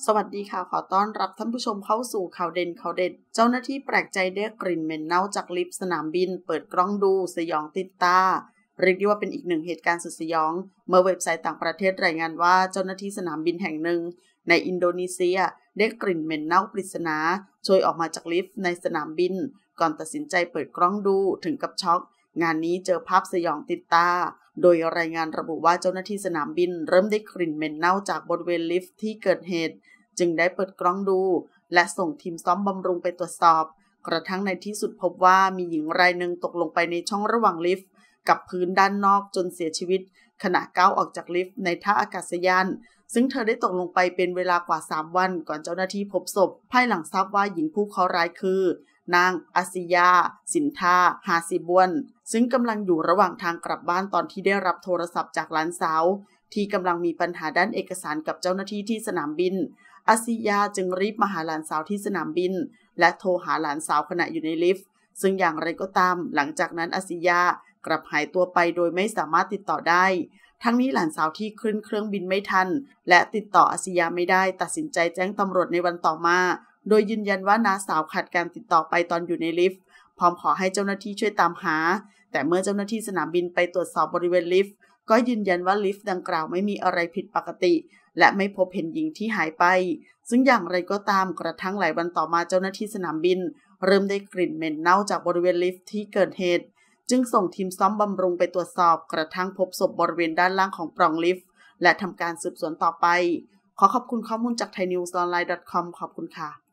สวัสดีค่ะขอต้อนรับท่านผู้ชมเข้าสู่ข่าวเด่นเจ้าหน้าที่แปลกใจได้กลิ่นเหม็นเน่าจากลิฟต์สนามบินเปิดกล้องดูสยองติดตาเรียกได้ว่าเป็นอีกหนึ่งเหตุการณ์สุดสยองเมื่อเว็บไซต์ต่างประเทศรายงานว่าเจ้าหน้าที่สนามบินแห่งหนึ่งในอินโดนีเซียได้กลิ่นเหม็นเน่าปริศนาโชยออกมาจากลิฟต์ในสนามบินก่อนตัดสินใจเปิดกล้องดูถึงกับช็อกงานนี้เจอภาพสยองติดตาโดยรายงานระบุว่าเจ้าหน้าที่สนามบินเริ่มได้กลิ่นเหม็นเน่าจากบริเวณลิฟต์ที่เกิดเหตุจึงได้เปิดกล้องดูและส่งทีมซ่อมบำรุงไปตรวจสอบกระทั่งในที่สุดพบว่ามีหญิงรายหนึ่งตกลงไปในช่องระหว่างลิฟต์กับพื้นด้านนอกจนเสียชีวิตขณะก้าวออกจากลิฟต์ในท่าอากาศยานซึ่งเธอได้ตกลงไปเป็นเวลากว่า3วันก่อนเจ้าหน้าที่พบศพภายหลังทราบว่าหญิงผู้เคราะห์ร้ายคือนางอาซิยาสินทาฮาซิบวนซึ่งกำลังอยู่ระหว่างทางกลับบ้านตอนที่ได้รับโทรศัพท์จากหลานสาวที่กำลังมีปัญหาด้านเอกสารกับเจ้าหน้าที่ที่สนามบินอาซิยาจึงรีบมาหาหลานสาวที่สนามบินและโทรหาหลานสาวขณะอยู่ในลิฟต์ซึ่งอย่างไรก็ตามหลังจากนั้นอาซิยากลับหายตัวไปโดยไม่สามารถติดต่อได้ทั้งนี้หลานสาวที่ขึ้นเครื่องบินไม่ทันและติดต่ออาซิยาไม่ได้ตัดสินใจแจ้งตำรวจในวันต่อมาโดยยืนยันว่าน้าสาวขาดการติดต่อไปตอนอยู่ในลิฟต์พร้อมขอให้เจ้าหน้าที่ช่วยตามหาแต่เมื่อเจ้าหน้าที่สนามบินไปตรวจสอบบริเวณลิฟต์ก็ยืนยันว่าลิฟต์ดังกล่าวไม่มีอะไรผิดปกติและไม่พบเห็นหญิงที่หายไปซึ่งอย่างไรก็ตามกระทั่งหลายวันต่อมาเจ้าหน้าที่สนามบินเริ่มได้กลิ่นเหม็นเน่าจากบริเวณลิฟต์ที่เกิดเหตุจึงส่งทีมซ่อมบำรุงไปตรวจสอบกระทั่งพบศพบริเวณด้านล่างของปล่องลิฟต์และทำการสืบสวนต่อไปขอขอบคุณข้อมูลจาก thainewsonline.com ขอบคุณค่ะ